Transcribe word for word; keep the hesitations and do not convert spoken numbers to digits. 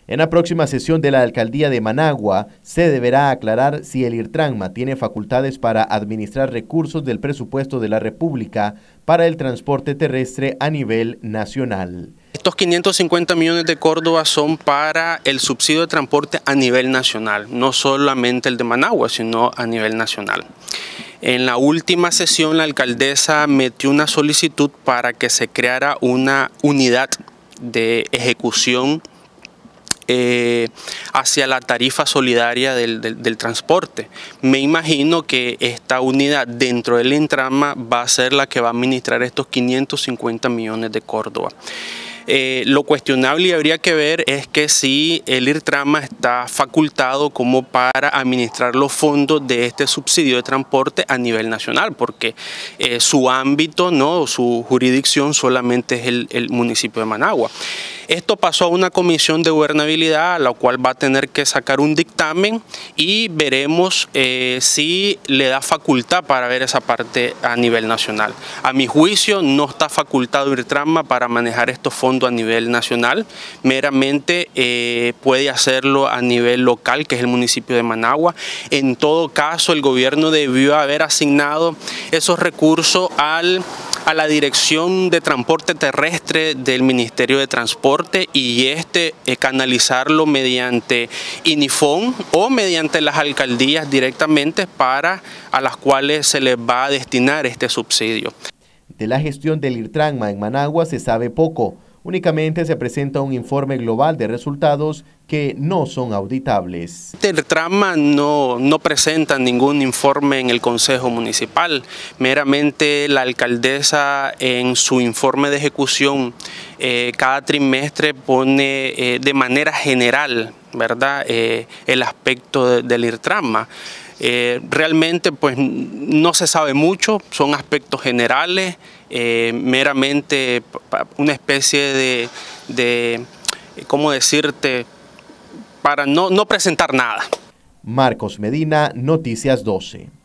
En la próxima sesión de la Alcaldía de Managua se deberá aclarar si el IRTRANMA tiene facultades para administrar recursos del presupuesto de la República para el transporte terrestre a nivel nacional. Estos quinientos cincuenta millones de Córdoba son para el subsidio de transporte a nivel nacional, no solamente el de Managua, sino a nivel nacional. En la última sesión la alcaldesa metió una solicitud para que se creara una unidad de ejecución Eh, hacia la tarifa solidaria del, del, del transporte. Me imagino que esta unidad dentro del IRTRANMA va a ser la que va a administrar estos quinientos cincuenta millones de Córdoba. Eh, lo cuestionable y habría que ver es que si el IRTRANMA está facultado como para administrar los fondos de este subsidio de transporte a nivel nacional, porque eh, su ámbito, no, su jurisdicción solamente es el, el municipio de Managua. Esto pasó a una comisión de gobernabilidad, a la cual va a tener que sacar un dictamen y veremos eh, si le da facultad para ver esa parte a nivel nacional. A mi juicio no está facultado IRTRANMA para manejar estos fondos a nivel nacional, meramente eh, puede hacerlo a nivel local, que es el municipio de Managua. En todo caso, el gobierno debió haber asignado esos recursos al a la Dirección de Transporte Terrestre del Ministerio de Transporte y este eh, canalizarlo mediante INIFON o mediante las alcaldías directamente para a las cuales se les va a destinar este subsidio. De la gestión del IRTRANMA en Managua se sabe poco. Únicamente se presenta un informe global de resultados que no son auditables. El IRTRANMA no, no presenta ningún informe en el Consejo Municipal. Meramente la alcaldesa en su informe de ejecución eh, cada trimestre pone eh, de manera general, ¿verdad?, eh, el aspecto de, del IRTRANMA. Eh, realmente pues no se sabe mucho, son aspectos generales, eh, meramente una especie de, de, ¿cómo decirte?, para no, no presentar nada. Marcos Medina, Noticias doce.